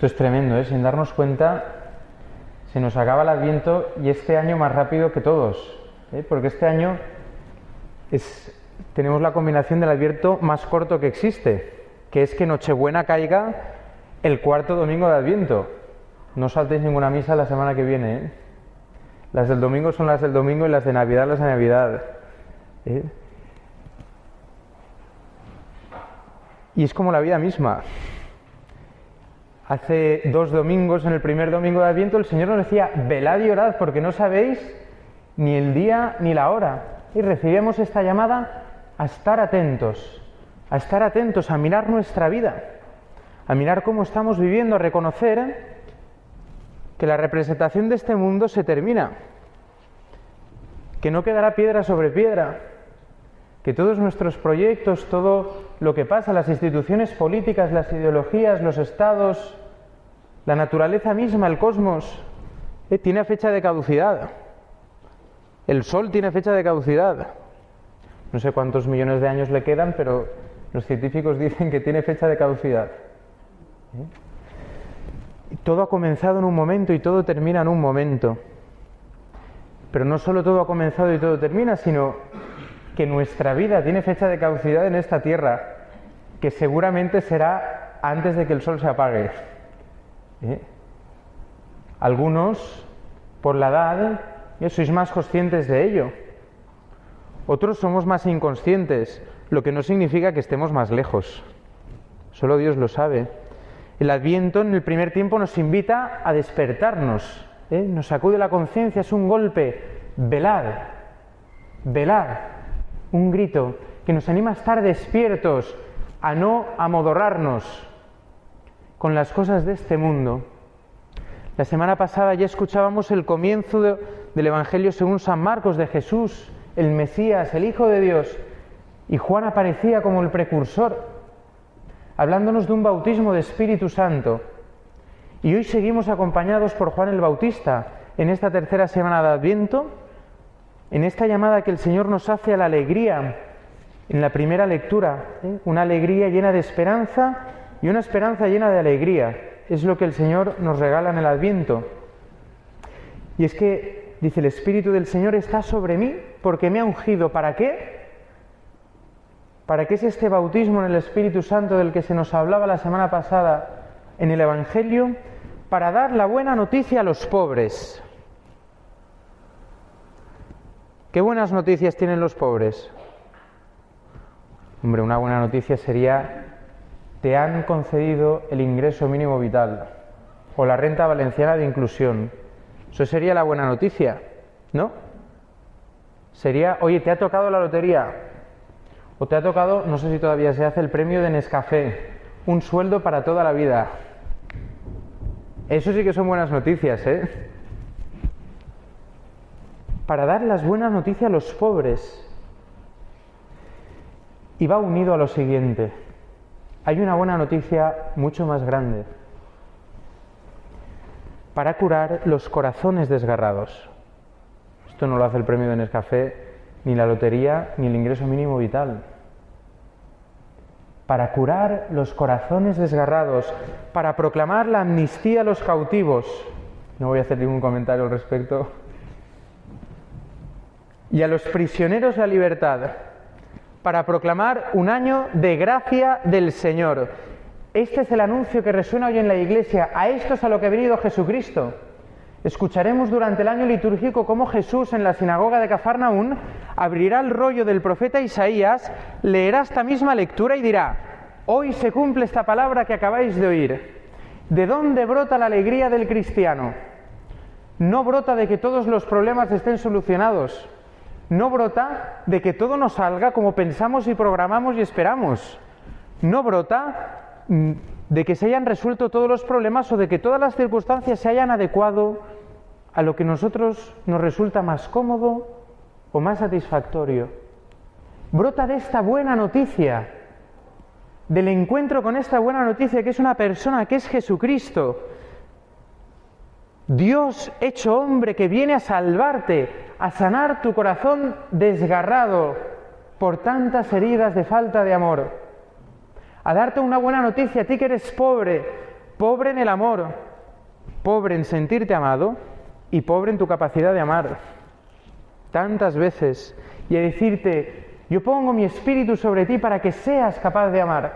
Esto es tremendo, ¿eh? Sin darnos cuenta, se nos acaba el Adviento y este año más rápido que todos, ¿eh? Porque este año tenemos la combinación del Adviento más corto que existe, que es que Nochebuena caiga el cuarto domingo de Adviento. No saltéis ninguna misa la semana que viene, ¿eh? Las del domingo son las del domingo y las de Navidad las de Navidad, ¿eh? Y es como la vida misma. Hace 2 domingos, en el primer domingo de Adviento, el Señor nos decía: velad y orad, porque no sabéis ni el día ni la hora. Y recibimos esta llamada a estar atentos, a mirar nuestra vida, a mirar cómo estamos viviendo, a reconocer que la representación de este mundo se termina, que no quedará piedra sobre piedra, que todos nuestros proyectos, todo lo que pasa, las instituciones políticas, las ideologías, los estados, la naturaleza misma, el cosmos, tiene fecha de caducidad. El Sol tiene fecha de caducidad. No sé cuántos millones de años le quedan, pero los científicos dicen que tiene fecha de caducidad. Todo ha comenzado en un momento y todo termina en un momento. Pero no solo todo ha comenzado y todo termina, sino que nuestra vida tiene fecha de caducidad en esta tierra, que seguramente será antes de que el sol se apague. Algunos, por la edad, sois más conscientes de ello. Otros somos más inconscientes, lo que no significa que estemos más lejos. Solo Dios lo sabe. El Adviento, en el primer tiempo, nos invita a despertarnos, nos sacude la conciencia, es un golpe. Velad, velad. Un grito que nos anima a estar despiertos, a no amodorrarnos con las cosas de este mundo. La semana pasada ya escuchábamos el comienzo del Evangelio según San Marcos, de Jesús, el Mesías, el Hijo de Dios, y Juan aparecía como el precursor, hablándonos de un bautismo de Espíritu Santo. Y hoy seguimos acompañados por Juan el Bautista en esta tercera semana de Adviento, en esta llamada que el Señor nos hace a la alegría en la primera lectura, una alegría llena de esperanza y una esperanza llena de alegría. Es lo que el Señor nos regala en el Adviento. Y es que, dice, el Espíritu del Señor está sobre mí porque me ha ungido. ¿Para qué? ¿Para qué es este bautismo en el Espíritu Santo del que se nos hablaba la semana pasada en el Evangelio? Para dar la buena noticia a los pobres. ¿Qué buenas noticias tienen los pobres? Hombre, una buena noticia sería: te han concedido el ingreso mínimo vital o la renta valenciana de inclusión. Eso sería la buena noticia, ¿no? Sería: oye, te ha tocado la lotería, o te ha tocado, no sé si todavía se hace, el premio de Nescafé, un sueldo para toda la vida. Eso sí que son buenas noticias, ¿eh? Para dar las buenas noticias a los pobres. Y va unido a lo siguiente: hay una buena noticia mucho más grande. Para curar los corazones desgarrados. Esto no lo hace el premio de Nescafé, ni la lotería, ni el ingreso mínimo vital. Para curar los corazones desgarrados, para proclamar la amnistía a los cautivos. No voy a hacer ningún comentario al respecto. Y a los prisioneros la libertad, para proclamar un año de gracia del Señor. Este es el anuncio que resuena hoy en la Iglesia. A esto es a lo que ha venido Jesucristo. Escucharemos durante el año litúrgico cómo Jesús, en la sinagoga de Cafarnaún, abrirá el rollo del profeta Isaías, leerá esta misma lectura y dirá: hoy se cumple esta palabra que acabáis de oír. ¿De dónde brota la alegría del cristiano? No brota de que todos los problemas estén solucionados. No brota de que todo nos salga como pensamos y programamos y esperamos. No brota de que se hayan resuelto todos los problemas o de que todas las circunstancias se hayan adecuado a lo que a nosotros nos resulta más cómodo o más satisfactorio. Brota de esta buena noticia, del encuentro con esta buena noticia, que es una persona, que es Jesucristo, Dios hecho hombre, que viene a salvarte, a sanar tu corazón desgarrado por tantas heridas de falta de amor, a darte una buena noticia a ti que eres pobre, pobre en el amor, pobre en sentirte amado y pobre en tu capacidad de amar. Tantas veces. Y a decirte, yo pongo mi espíritu sobre ti para que seas capaz de amar.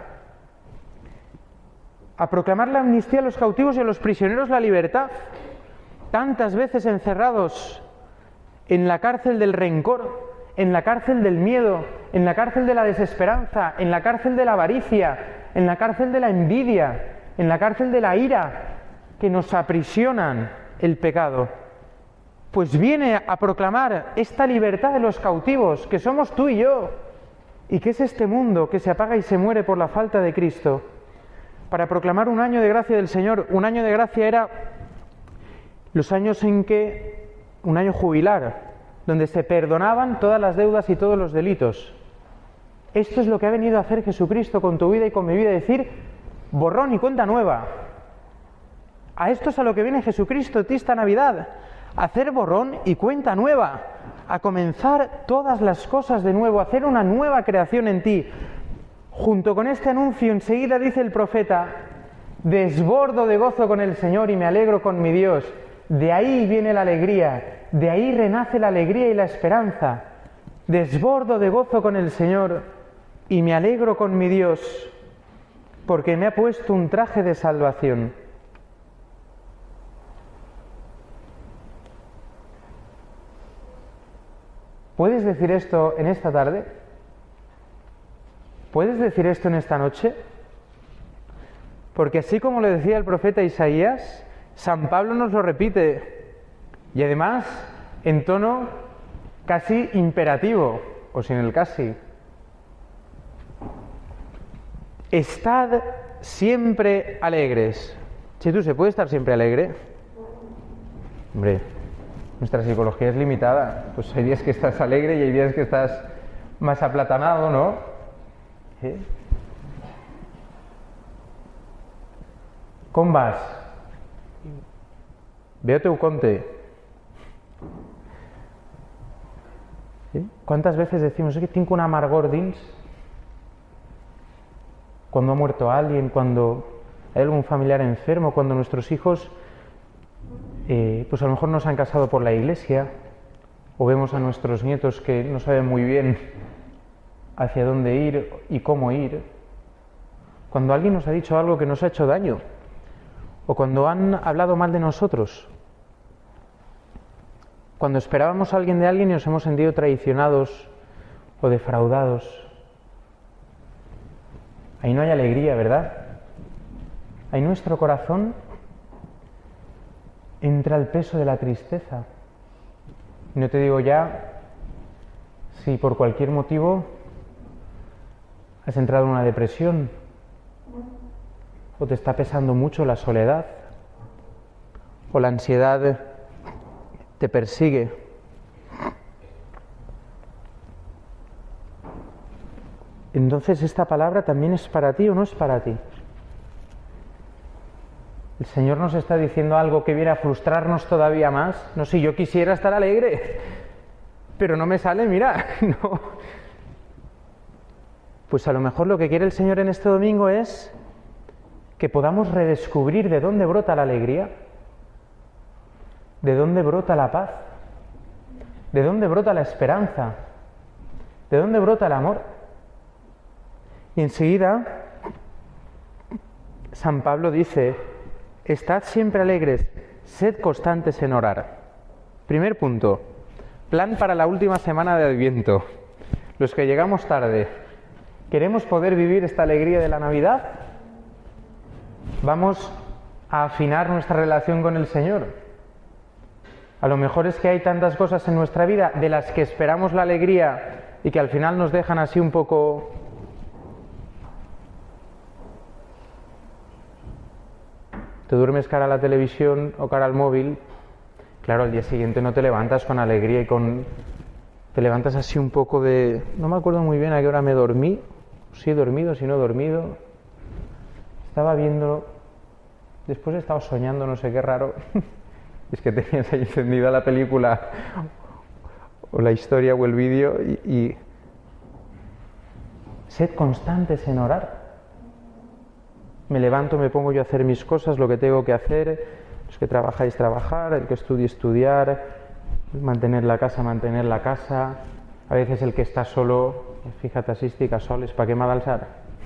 A proclamar la amnistía a los cautivos y a los prisioneros la libertad. Tantas veces encerrados en la cárcel del rencor, en la cárcel del miedo, en la cárcel de la desesperanza, en la cárcel de la avaricia, en la cárcel de la envidia, en la cárcel de la ira, que nos aprisionan el pecado. Pues viene a proclamar esta libertad de los cautivos, que somos tú y yo, y que es este mundo que se apaga y se muere por la falta de Cristo, para proclamar un año de gracia del Señor. Un año de gracia era los años en que, un año jubilar, donde se perdonaban todas las deudas y todos los delitos. Esto es lo que ha venido a hacer Jesucristo con tu vida y con mi vida, decir, borrón y cuenta nueva. A esto es a lo que viene Jesucristo esta Navidad, a hacer borrón y cuenta nueva, a comenzar todas las cosas de nuevo, a hacer una nueva creación en ti. Junto con este anuncio, enseguida dice el profeta, desbordo de gozo con el Señor y me alegro con mi Dios. De ahí viene la alegría, de ahí renace la alegría y la esperanza. Desbordo de gozo con el Señor y me alegro con mi Dios, porque me ha puesto un traje de salvación. ¿Puedes decir esto en esta tarde? ¿Puedes decir esto en esta noche? Porque así como lo decía el profeta Isaías, San Pablo nos lo repite, y además en tono casi imperativo, o sin el casi. Estad siempre alegres. Si tú se puede estar siempre alegre, hombre, nuestra psicología es limitada. Pues hay días que estás alegre y hay días que estás más aplatanado, ¿no? ¿Sí? Com vas? Veo teu conte. ¿Sí? ¿Cuántas veces decimos, es que tengo un amargor dins? Cuando ha muerto alguien, cuando hay algún familiar enfermo, cuando nuestros hijos pues a lo mejor no se han casado por la iglesia, o vemos a nuestros nietos que no saben muy bien hacia dónde ir y cómo ir. Cuando alguien nos ha dicho algo que nos ha hecho daño, o cuando han hablado mal de nosotros, cuando esperábamos a alguien de alguien y nos hemos sentido traicionados o defraudados. Ahí no hay alegría, ¿verdad? Ahí nuestro corazón entra el peso de la tristeza. Y no te digo ya si por cualquier motivo has entrado en una depresión o te está pesando mucho la soledad o la ansiedad te persigue. Entonces, ¿esta palabra también es para ti o no es para ti? El Señor nos está diciendo algo que viene a frustrarnos todavía más. No sé, yo quisiera estar alegre, pero no me sale, mira, no. Pues a lo mejor lo que quiere el Señor en este domingo es que podamos redescubrir de dónde brota la alegría, de dónde brota la paz, de dónde brota la esperanza, de dónde brota el amor. Y enseguida San Pablo dice, estad siempre alegres, sed constantes en orar. Primer punto, plan para la última semana de Adviento. Los que llegamos tarde, ¿queremos poder vivir esta alegría de la Navidad? Vamos a afinar nuestra relación con el Señor. A lo mejor es que hay tantas cosas en nuestra vida de las que esperamos la alegría y que al final nos dejan así un poco... Te duermes cara a la televisión o cara al móvil, claro, al día siguiente no te levantas con alegría y con... Te levantas así un poco de... No me acuerdo muy bien a qué hora me dormí, si he dormido, si no he dormido. Estaba viendo... Después he estado soñando, no sé qué raro. Es que tenías ahí encendida la película o la historia o el vídeo y... Sed constantes en orar. Me levanto, me pongo yo a hacer mis cosas, lo que tengo que hacer. Los que trabajáis, trabajar. El que estudie, estudiar. Mantener la casa. A veces el que està solo, fíjate, si estic a soles, ¿para qué m'ha d'alçar?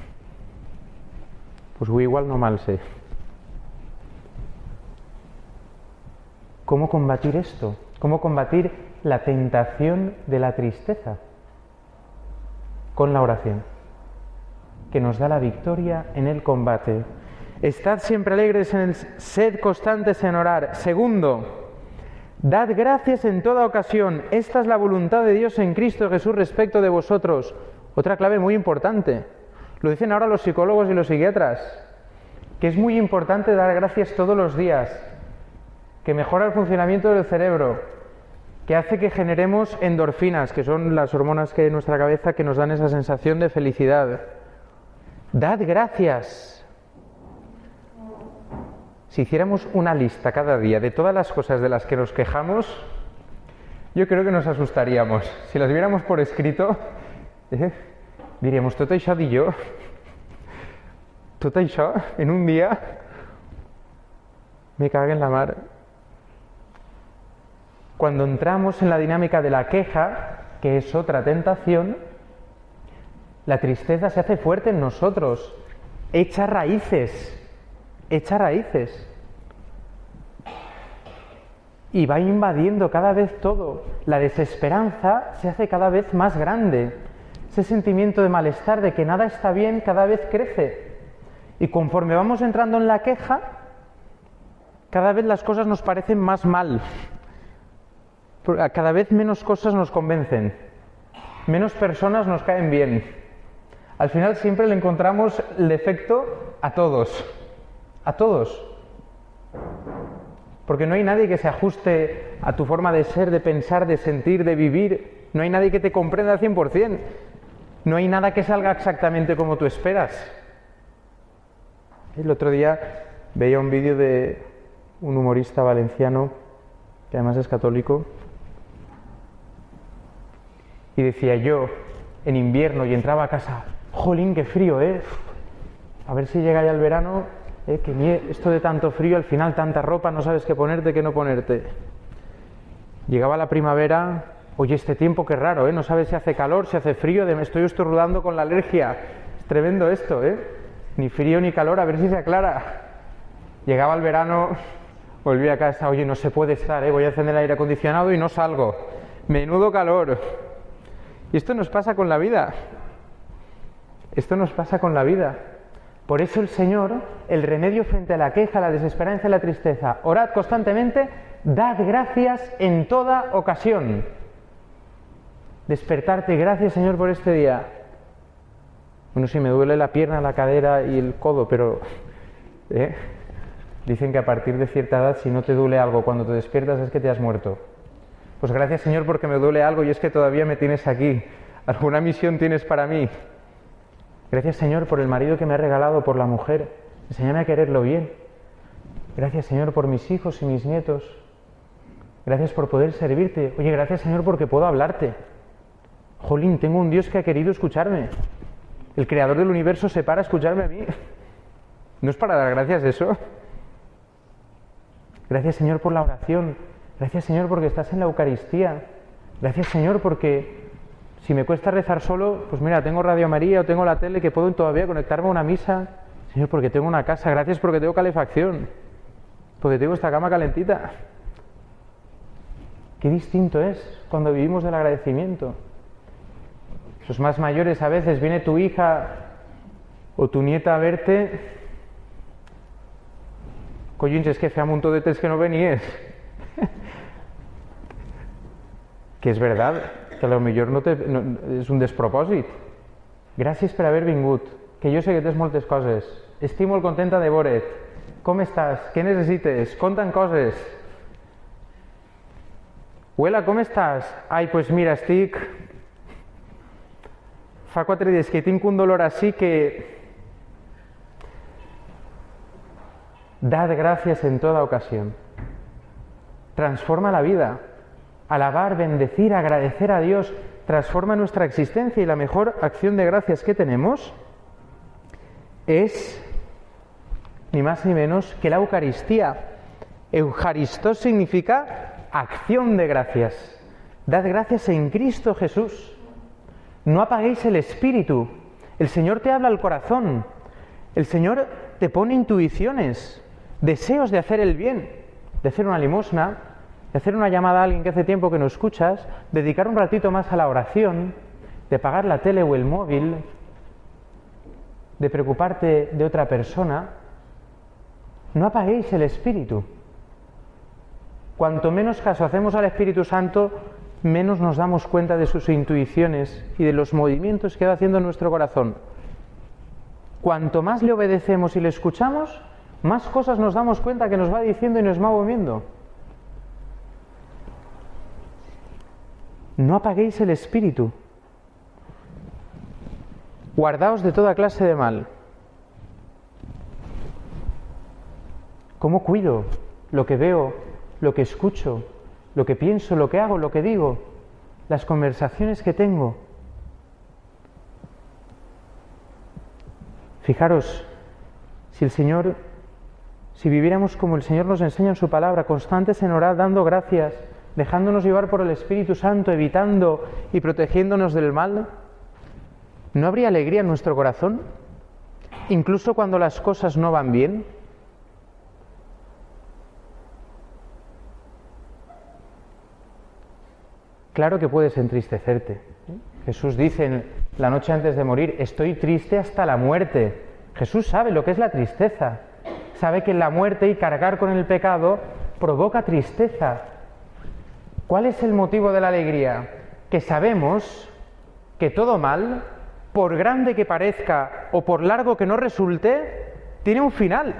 Pues igual no mal sé. ¿Cómo combatir esto? ¿Cómo combatir la tentación de la tristeza? Con la oración, que nos da la victoria en el combate. Estad siempre alegres, sed constantes en orar. Segundo, dad gracias en toda ocasión. Esta es la voluntad de Dios en Cristo Jesús respecto de vosotros. Otra clave muy importante. Lo dicen ahora los psicólogos y los psiquiatras, que es muy importante dar gracias todos los días, que mejora el funcionamiento del cerebro, que hace que generemos endorfinas, que son las hormonas que hay en nuestra cabeza que nos dan esa sensación de felicidad. Dad gracias. Si hiciéramos una lista cada día de todas las cosas de las que nos quejamos, yo creo que nos asustaríamos. Si las viéramos por escrito, diríamos, tot això di jo, tot això, en un día, me cago en la mar. Cuando entramos en la dinámica de la queja, que es otra tentación, la tristeza se hace fuerte en nosotros, echa raíces. Y va invadiendo cada vez todo. La desesperanza se hace cada vez más grande. Ese sentimiento de malestar, de que nada está bien, cada vez crece. Y conforme vamos entrando en la queja, cada vez las cosas nos parecen más mal. Cada vez menos cosas nos convencen. Menos personas nos caen bien. Al final siempre le encontramos el defecto a todos. A todos. Porque no hay nadie que se ajuste a tu forma de ser, de pensar, de sentir, de vivir. No hay nadie que te comprenda al 100%. No hay nada que salga exactamente como tú esperas. El otro día veía un vídeo de un humorista valenciano, que además es católico, y decía yo, en invierno, y entraba a casa, jolín, qué frío, a ver si llega ya el verano. Esto de tanto frío, al final tanta ropa, no sabes qué ponerte, qué no ponerte. Llegaba la primavera, oye, este tiempo qué raro, no sabes si hace calor, si hace frío, me estoy estornudando con la alergia. Es tremendo esto, ni frío ni calor, a ver si se aclara. Llegaba el verano, volví a casa, oye, no se puede estar, voy a encender el aire acondicionado y no salgo. Menudo calor. Y esto nos pasa con la vida. Por eso el Señor, el remedio frente a la queja, la desesperanza y la tristeza, orad constantemente, dad gracias en toda ocasión. Despertarte, gracias Señor por este día. Bueno, sí, me duele la pierna, la cadera y el codo, pero dicen que a partir de cierta edad, si no te duele algo cuando te despiertas, es que te has muerto. Pues gracias Señor porque me duele algo y es que todavía me tienes aquí. ¿Alguna misión tienes para mí? Gracias Señor por el marido que me ha regalado, por la mujer. Enséñame a quererlo bien. Gracias Señor por mis hijos y mis nietos. Gracias por poder servirte. Oye, gracias Señor porque puedo hablarte. Jolín, tengo un Dios que ha querido escucharme. El creador del universo se para a escucharme a mí. ¿No es para dar gracias eso? Gracias Señor por la oración. Gracias Señor porque estás en la Eucaristía. Gracias Señor porque si me cuesta rezar solo, pues mira, tengo Radio María o tengo la tele que puedo todavía conectarme a una misa. Señor, porque tengo una casa. Gracias porque tengo calefacción. Porque tengo esta cama calentita. Qué distinto es cuando vivimos del agradecimiento. Los más mayores, a veces viene tu hija o tu nieta a verte. Collons, es que fem un muntó de temps que no venies. Que és veritat, que potser és un despropòsit. Gràcies per haver vingut, que jo sé que tens moltes coses. Estic molt contenta de veure't. Com estàs? Què necessites? Conta'n coses. Huela, com estàs? Ai, pues mira, estic... Fa 4 dies que tinc un dolor així que... Dad gracias en toda ocasión. Transforma la vida. Alabar, bendecir, agradecer a Dios transforma nuestra existencia y la mejor acción de gracias que tenemos es ni más ni menos que la Eucaristía. Eucaristós significa acción de gracias. Dad gracias en Cristo Jesús. No apaguéis el espíritu. El Señor te habla al corazón. El Señor te pone intuiciones, deseos de hacer el bien, de hacer una limosna, de hacer una llamada a alguien que hace tiempo que no escuchas, dedicar un ratito más a la oración, de pagar la tele o el móvil, de preocuparte de otra persona. No apaguéis el espíritu. Cuanto menos caso hacemos al Espíritu Santo, menos nos damos cuenta de sus intuiciones y de los movimientos que va haciendo en nuestro corazón. Cuanto más le obedecemos y le escuchamos, más cosas nos damos cuenta que nos va diciendo y nos va moviendo. No apaguéis el espíritu. Guardaos de toda clase de mal. ¿Cómo cuido lo que veo, lo que escucho, lo que pienso, lo que hago, lo que digo, las conversaciones que tengo? Fijaros, si viviéramos como el Señor nos enseña en su palabra, constantes en orar, dando gracias, dejándonos llevar por el Espíritu Santo, evitando y protegiéndonos del mal, ¿no habría alegría en nuestro corazón? Incluso cuando las cosas no van bien. Claro que puedes entristecerte. Jesús dice en la noche antes de morir, estoy triste hasta la muerte. Jesús sabe lo que es la tristeza. Sabe que la muerte y cargar con el pecado provoca tristeza. ¿Cuál es el motivo de la alegría? Que sabemos que todo mal, por grande que parezca o por largo que no resulte, tiene un final.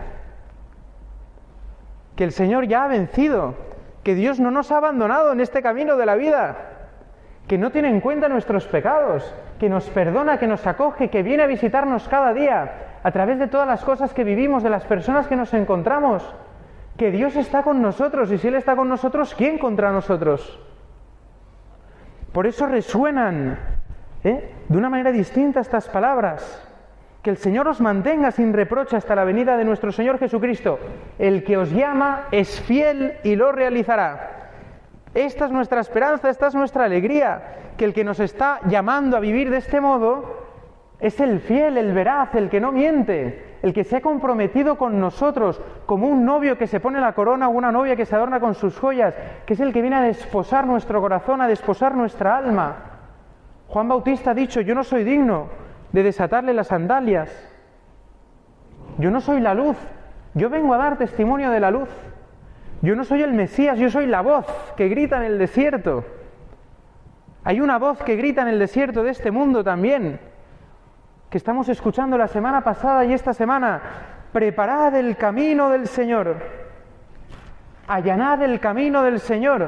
Que el Señor ya ha vencido, que Dios no nos ha abandonado en este camino de la vida, que no tiene en cuenta nuestros pecados, que nos perdona, que nos acoge, que viene a visitarnos cada día, a través de todas las cosas que vivimos, de las personas que nos encontramos, que Dios está con nosotros, y si Él está con nosotros, ¿quién contra nosotros? Por eso resuenan de una manera distinta estas palabras. Que el Señor os mantenga sin reproche hasta la venida de nuestro Señor Jesucristo. El que os llama es fiel y lo realizará. Esta es nuestra esperanza, esta es nuestra alegría, que el que nos está llamando a vivir de este modo es el fiel, el veraz, el que no miente, el que se ha comprometido con nosotros como un novio que se pone la corona o una novia que se adorna con sus joyas, que es el que viene a desposar nuestro corazón, a desposar nuestra alma. Juan Bautista ha dicho, yo no soy digno de desatarle las sandalias. Yo no soy la luz, yo vengo a dar testimonio de la luz. Yo no soy el Mesías, yo soy la voz que grita en el desierto. Hay una voz que grita en el desierto de este mundo también, que estamos escuchando la semana pasada y esta semana. Preparad el camino del Señor, allanad el camino del Señor.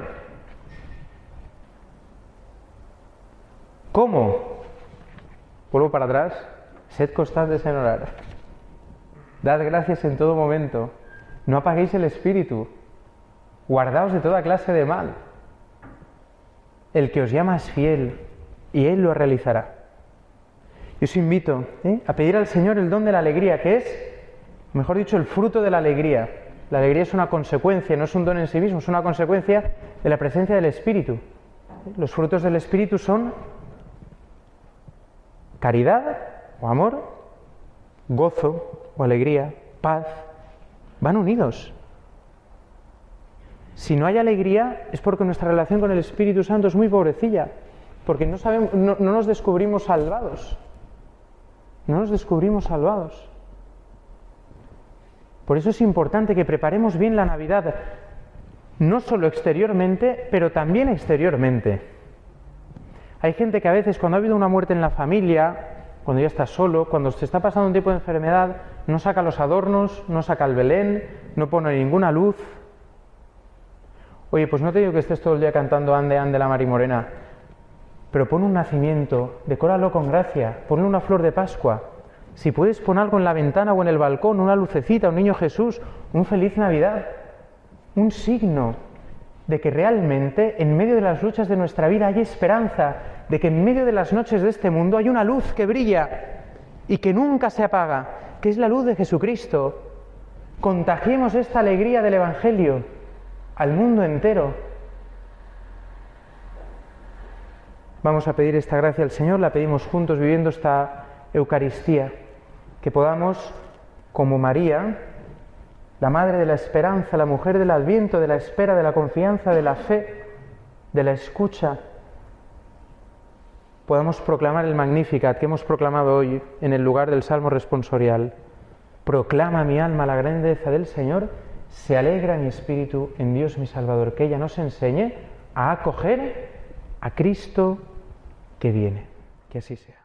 ¿Cómo? Vuelvo para atrás, sed constantes en orar. Dad gracias en todo momento. No apaguéis el espíritu. Guardaos de toda clase de mal. El que os llama es fiel y Él lo realizará. Yo os invito a pedir al Señor el don de la alegría, que es, mejor dicho, el fruto de la alegría. La alegría es una consecuencia, no es un don en sí mismo, es una consecuencia de la presencia del Espíritu. Los frutos del Espíritu son caridad o amor, gozo o alegría, paz. Van unidos. Si no hay alegría es porque nuestra relación con el Espíritu Santo es muy pobrecilla, porque no nos descubrimos salvados. No nos descubrimos salvados. Por eso es importante que preparemos bien la Navidad, no solo exteriormente, pero también exteriormente. Hay gente que a veces, cuando ha habido una muerte en la familia, cuando ya está solo, cuando se está pasando un tipo de enfermedad, no saca los adornos, no saca el Belén, no pone ninguna luz. Oye, pues no te digo que estés todo el día cantando Ande, ande la Mari Morena, pero pon un nacimiento, decóralo con gracia, ponle una flor de Pascua. Si puedes, pon algo en la ventana o en el balcón, una lucecita, un niño Jesús, un feliz Navidad, un signo de que realmente en medio de las luchas de nuestra vida hay esperanza, de que en medio de las noches de este mundo hay una luz que brilla y que nunca se apaga, que es la luz de Jesucristo, Contagiemos esta alegría del Evangelio al mundo entero. Vamos a pedir esta gracia al Señor, la pedimos juntos viviendo esta Eucaristía, que podamos, como María, la Madre de la Esperanza, la mujer del Adviento, de la espera, de la confianza, de la fe, de la escucha, podamos proclamar el Magnificat que hemos proclamado hoy en el lugar del Salmo responsorial. Proclama mi alma la grandeza del Señor, se alegra mi espíritu en Dios mi Salvador. Que ella nos enseñe a acoger a Cristo que viene. Que así sea.